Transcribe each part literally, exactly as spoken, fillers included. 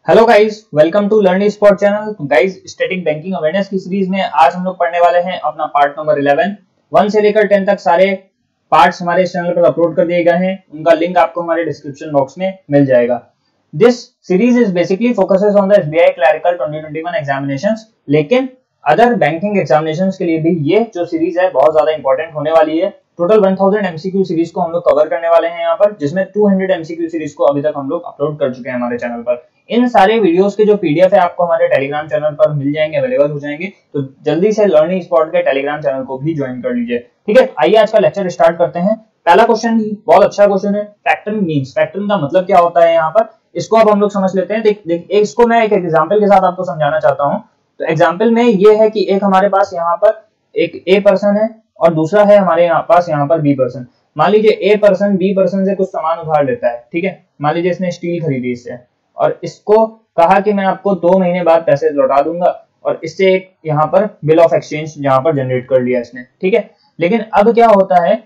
Hello guys, welcome to learn spot channel. Guys, static banking awareness की series में आज हम लोग पढ़ने वाले हैं अपना पार्ट नंबर इलेवन। वन से लेकर टेन तक सारे पार्ट्स हमारे इस चैनल पर अपलोड कर दिए गए हैं। उनका लिंक आपको हमारे डिस्क्रिप्शन बॉक्स में मिल जाएगा। This series is basically focuses on the SBI clerical twenty twenty one examinations, लेकिन अदर बैंकिंग एग्जामिनेशंस के लिए भी ये जो सीरीज है बहुत ज्यादा इंपॉर्टेंट होने वाली है। Total one thousand MCQ series को हम लोग कवर करने वाले हैं यहाँ पर, जिसमें टू हंड्रेड एमसीक्यू सीरीज को अभी तक हम लोग अपलोड कर चुके हैं हमारे चैनल पर। इन सारे वीडियोस के जो पीडीएफ है आपको हमारे टेलीग्राम चैनल पर मिल जाएंगे, अवेलेबल हो जाएंगे। तो जल्दी से लर्निंग स्पॉट के टेलीग्राम चैनल को भी ज्वाइन कर लीजिए। ठीक है, आइए आज का लेक्चर स्टार्ट करते हैं। पहला क्वेश्चन ही बहुत अच्छा क्वेश्चन है। फैक्टरिंग मींस, फैक्टरिंग का मतलब क्या होता है यहाँ पर, इसको अब हम लोग समझ लेते हैं। देख देख इसको मैं एक एग्जांपल के साथ आपको समझाना चाहता हूँ। तो एग्जांपल में ये है कि एक हमारे पास यहाँ पर एक ए पर्सन है और दूसरा है हमारे यहाँ पास यहाँ पर बी पर्सन। मान लीजिए ए पर्सन बी पर्सन से कुछ सामान उधार लेता है। ठीक है, मान लीजिए इसने स्टील खरीदी इससे और इसको कहा कि मैं आपको दो महीने बाद पैसे लौटा दूंगा, और इससे एक यहाँ पर बिल ऑफ एक्सचेंज यहाँ पर जनरेट कर लिया इसने। ठीक है, लेकिन अब क्या होता है,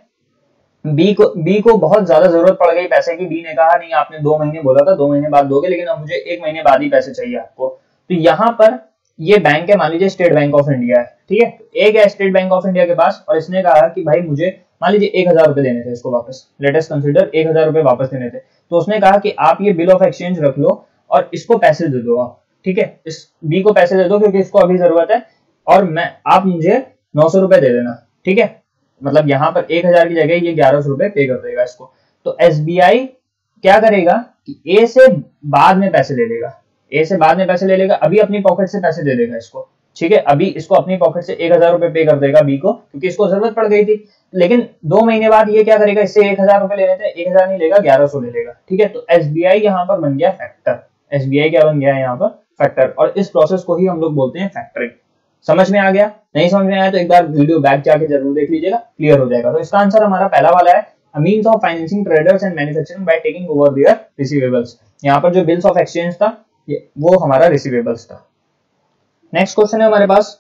बी को बी को बहुत ज्यादा जरूरत पड़ गई पैसे की। बी ने कहा नहीं, आपने दो महीने बोला था, दो महीने बाद दोगे, लेकिन अब मुझे एक महीने बाद ही पैसे चाहिए आपको। तो यहाँ पर ये बैंक है, मान लीजिए स्टेट बैंक ऑफ इंडिया है। ठीक है, एक है स्टेट बैंक ऑफ इंडिया के पास, और इसने कहा कि भाई मुझे मान लीजिए एक हजार रुपए देने थे इसको वापस। लेटेस्ट कंसीडर एक हजार रुपए वापस देने थे। तो उसने कहा कि आप ये बिल ऑफ एक्सचेंज रख लो और इसको पैसे दे दो आप। ठीक है, इस बी को पैसे दे दो क्योंकि इसको अभी जरूरत है, और मैं आप मुझे नौ सौ रुपए दे देना। ठीक है, मतलब यहाँ पर एक हजार की जगह ये ग्यारह सौ रुपए पे कर देगा इसको। तो एसबीआई क्या करेगा कि ए से बाद में पैसे ले लेगा, ए से बाद में पैसे ले लेगा, अभी अपनी पॉकेट से पैसे दे देगा इसको। ठीक है, अभी इसको अपनी पॉकेट से एक हजार रुपए पे कर देगा बी को, क्योंकि इसको जरूरत पड़ गई थी। लेकिन दो महीने बाद ये क्या करेगा, इससे एक हजार रुपए लेने थे, एक हजार नहीं लेगा, ग्यारह सौ ले लेगा। ठीक है, तो एसबीआई यहाँ पर बन गया फैक्टर। एसबीआई क्या बन गया है यहाँ पर, फैक्टर। और इस प्रोसेस को ही हम लोग बोलते हैं फैक्टरिंग। समझ में आ गया? नहीं समझ में आया तो एक बार वीडियो बैक जाके जरूर देख लीजिएगा, क्लियर हो जाएगा। तो इसका आंसर हमारा पहला वाला है, a means of financing traders and manufacturing by taking over their receivables. यहाँ पर जो बिल्स ऑफ एक्सचेंज था ये वो हमारा रिसीवेबल्स था। नेक्स्ट क्वेश्चन है हमारे पास,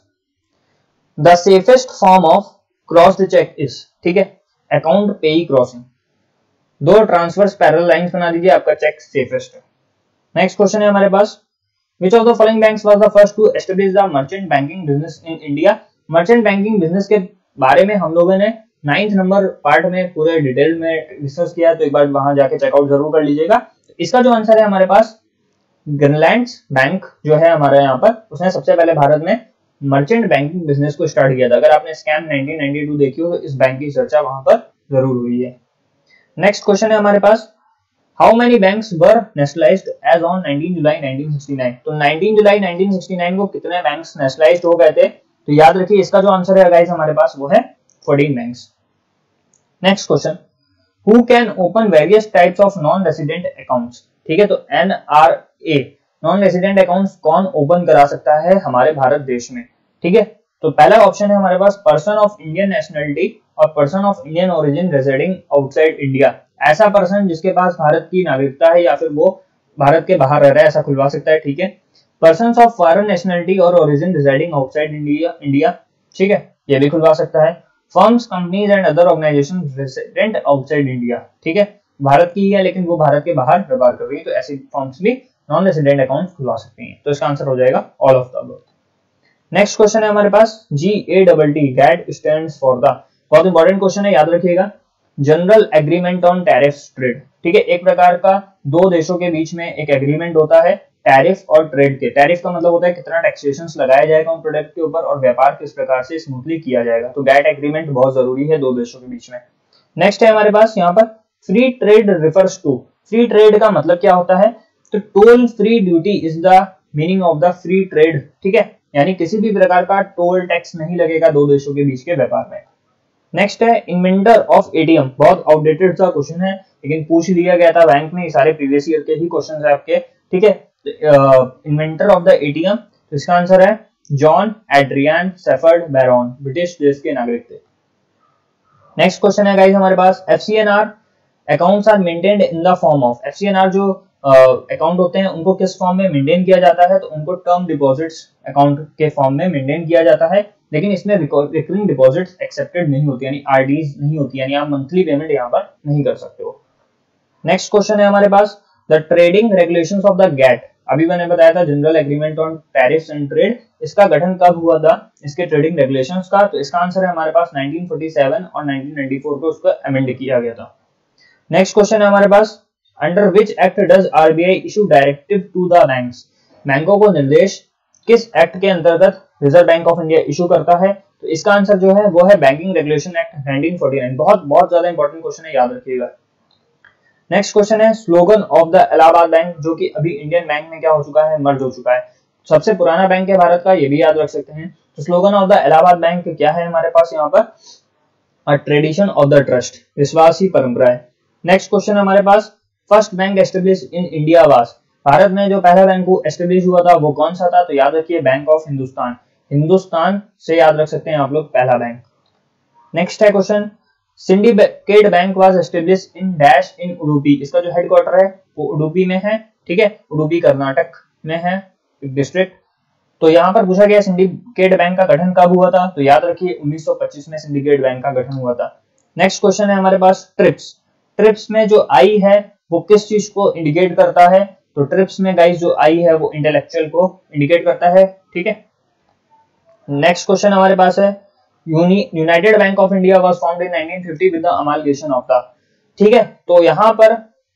the safest form of cross the cheque is. ठीक है, अकाउंट पेई क्रॉसिंग। दो ट्रांसफर्स पैरेलल लाइंस बना दीजिए, आपका चेक सेफेस्ट है। नेक्स्ट क्वेश्चन है हमारे पास, which of the following banks was the first to establish the merchant banking business in India? Merchant banking business के बारे में हम लोगों ने नाइन्थ नंबर पार्ट में पूरे डिटेल में डिस्कस किया, तो एक बार वहां जाके चेकआउट जरूर कर लीजिएगा। इसका जो आंसर है हमारे पास, ग्रीनलैंड बैंक जो है हमारे यहाँ पर, उसने सबसे पहले भारत में मर्चेंट बैंकिंग बिजनेस को स्टार्ट किया था। अगर आपने स्कैम नाइनटीन नाइंटी टू देखी हो तो इस बैंक की चर्चा वहां पर जरूर हुई है। नेक्स्ट क्वेश्चन है हमारे पास, How many banks were nationalized as on nineteen July nineteen sixty nine? तो nineteen July nineteen sixty nine को कितने बैंक्स नेशनलाइज्ड हो गए थे? तो याद रखिए इसका जो आंसर है गाइस हमारे पास वो है fourteen banks. Next question, Who can open various types of non-resident accounts? ठीक है, तो एनआरए नॉन रेजिडेंट अकाउंट्स कौन ओपन करा सकता है हमारे भारत देश में? ठीक है, तो पहला ऑप्शन है हमारे पास पर्सन ऑफ इंडियन नेशनलिटी और person of Indian origin residing outside India. ऐसा पर्सन जिसके पास भारत की नागरिकता है या फिर वो भारत के बाहर रह रहा है, ऐसा खुलवा सकता है। ठीक है, पर्सन्स ऑफ फॉरेन नेशनलिटी और origin residing outside India India ठीक है, ये भी खुलवा सकता है। Firms, companies and other organisation resident outside India. ठीक है, भारत की है लेकिन वो भारत के बाहर व्यापार कर रही है, तो ऐसी फर्म्स भी नॉन रेजिडेंट अकाउंट खुलवा सकती हैं। तो इसका आंसर हो जाएगा all of the above. Next question है हमारे पास, G A double T GATT stands for the, बहुत इंपॉर्टेंट क्वेश्चन है, याद रखिएगा, general agreement on tariffs trade. ठीक है, एक प्रकार का दो देशों के बीच में एक एग्रीमेंट होता है टैरिफ और ट्रेड के। टैरिफ का मतलब होता है कितना टैक्सेशंस लगाया जाएगा उन प्रोडक्ट के ऊपर, और व्यापार किस प्रकार से स्मूथली किया जाएगा। तो गैट एग्रीमेंट बहुत जरूरी है दो देशों के बीच में। नेक्स्ट है हमारे पास यहाँ पर, free trade refers to. Free trade का मतलब क्या होता है? तो toll free duty is the meaning of the free trade. ठीक है, यानी किसी भी प्रकार का टोल टैक्स नहीं लगेगा दो देशों के बीच के व्यापार में। नेक्स्ट है इन्वेंटर ऑफ एटीएम। बहुत आउटडेटेड सा क्वेश्चन है लेकिन पूछ लिया गया था बैंक में, ये सारे प्रीवियस ईयर के ही क्वेश्चन है आपके। ठीक है, इन्वेंटर ऑफ द एटीएम, तो इसका आंसर है John Adrian Shepherd Barron, British देश के नागरिक थे। नेक्स्ट क्वेश्चन है गाइस हमारे पास, FCNR accounts are maintained in the form of. FCNR जो अकाउंट uh, होते हैं उनको किस फॉर्म में मेंटेन किया जाता है? तो उनको टर्म डिपॉजिट्स अकाउंट के फॉर्म में मेंटेन किया जाता है, लेकिन इसमें रिकरिंग डिपॉजिट्स एक्सेप्टेड नहीं होती, यानी आरडीज नहीं होती, यानी आप मंथली पेमेंट यहाँ पर नहीं कर सकते हो। नेक्स्ट क्वेश्चन है हमारे पास, the trading regulations of the GATT. अभी मैंने बताया था general agreement on tariffs and trade, इसका गठन कब हुआ था, इसके ट्रेडिंग रेगुलेशंस का, तो इसका आंसर है हमारे पास नाइनटीन फोर्टी सेवन और नाइनटीन नाइंटी फोर को उसको अमेंड किया गया था। नेक्स्ट क्वेश्चन है हमारे पास, under which act does RBI issue directive to the banks, बैंकों को निर्देश किस एक्ट के अंतर्गत reserve bank of India issue करता है, तो इसका आंसर जो है वो है banking regulation act nineteen forty nine. बहुत बहुत ज्यादा इंपॉर्टेंट क्वेश्चन है, याद रखिएगा। नेक्स्ट क्वेश्चन है slogan of the Allahabad bank, जो कि अभी इंडियन बैंक में क्या हो चुका है, मर्ज हो चुका है, सबसे पुराना बैंक है भारत का, ये भी याद रख सकते हैं। तो slogan of the Allahabad bank क्या है हमारे पास यहाँ पर, a tradition of the trust, विश्वास ही परंपरा है। नेक्स्ट क्वेश्चन हमारे पास, first bank establish in India was, Bharat में जो पहला बैंक एस्टेब्लिश हुआ था वो कौन सा था, तो याद रखिए बैंक ऑफ हिंदुस्तान, हिंदुस्तान से याद रख सकते हैं आप लोग पहला बैंक। नेक्स्ट है question, syndicate bank was established in dash in Udupi, इसका जो हेडक्वार्टर है वो उडुपी में है, ठीक है, उडुपी कर्नाटक में है एक डिस्ट्रिक्ट। तो यहाँ पर पूछा गया सिंडिकेट बैंक का गठन कब हुआ था, तो याद रखिए उन्नीस सौ पच्चीस में सिंडिकेट बैंक का गठन हुआ था। नेक्स्ट क्वेश्चन है हमारे पास ट्रिप्स, ट्रिप्स में जो आई है वो किस चीज को इंडिकेट करता है, तो ट्रिप्स में गाइस जो आई है वो इंटेलेक्चुअल को इंडिकेट करता है, ठीक है। नेक्स्ट क्वेश्चन हमारे पास है, united bank of India was formed in nineteen fifty with the amalgamation of the, ठीक है, तो यहाँ पर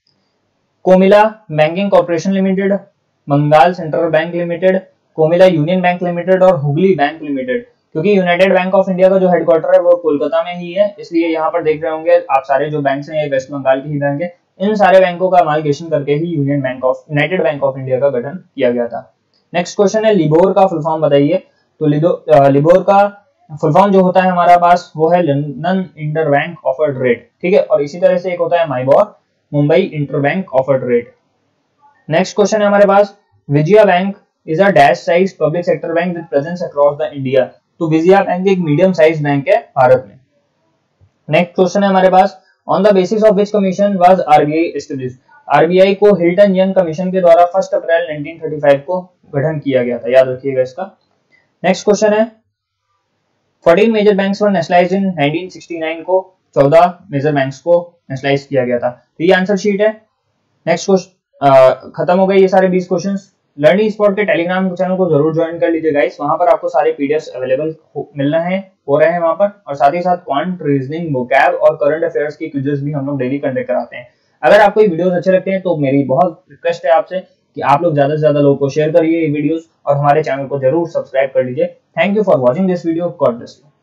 Comilla banking corporation limited, Bengal central bank limited, Comilla union bank limited और हुगली बैंक लिमिटेड, क्योंकि यूनाइटेड बैंक ऑफ इंडिया का जो हेडक्वार्टर है वो कोलकाता में ही है, इसलिए यहाँ पर देख रहे होंगे आप सारे जो बैंक हैं ये वेस्ट बंगाल के ही बैंक है, इन सारे बैंकों का अमालगेशन करके ही union bank of united bank of India का गठन किया गया था। नेक्स्ट क्वेश्चन है लिबोर का फुल फॉर्म बताइए, तो लिबोर का फुल फॉर्म जो होता है हमारा पास वो है लंदन इंटरबैंक ऑफर्ड रेट, ठीक है, और इसी तरह से एक होता है MIBOR, Mumbai interbank offered rate. Next question है हमारे पास, Vijaya bank is a dash size public sector bank with presence across the India, तो विजया बैंक एक मीडियम साइज बैंक है भारत में। नेक्स्ट क्वेश्चन है हमारे पास, on the basis of which commission was RBI established, RBI को हिल्टन यंग कमीशन के द्वारा first April nineteen thirty five को गठन किया गया था, याद रखिएगा इसका। नेक्स्ट क्वेश्चन है, fourteen major banks were nationalised in nineteen sixty nine को चौदह मेजर बैंक्स को नेशनलाइज किया गया था, तो ये आंसर शीट है। नेक्स्ट क्वेश्चन खत्म हो गए ये सारे बीस क्वेश्चंस। लर्निंग स्पॉट के टेलीग्राम चैनल को जरूर ज्वाइन कर लीजिए गाइस, वहां पर आपको सारे पीडीएफ्स अवेलेबल मिल रहे हैं हो रहे हैं वहां पर, और साथ ही साथ क्वांट, रीजनिंग, वोकैब और करंट अफेयर्स की क्विज़ेस भी हम लोग डेली कंडक्ट कराते हैं। अगर आपको ये वीडियोस अच्छे लगते हैं तो मेरी बहुत रिक्वेस्ट है आपसे कि आप लोग ज्यादा से ज्यादा लोगों को शेयर करिए ये वीडियोस और हमारे चैनल को जरूर सब्सक्राइब कर लीजिए। Thank you for watching this video, God bless you.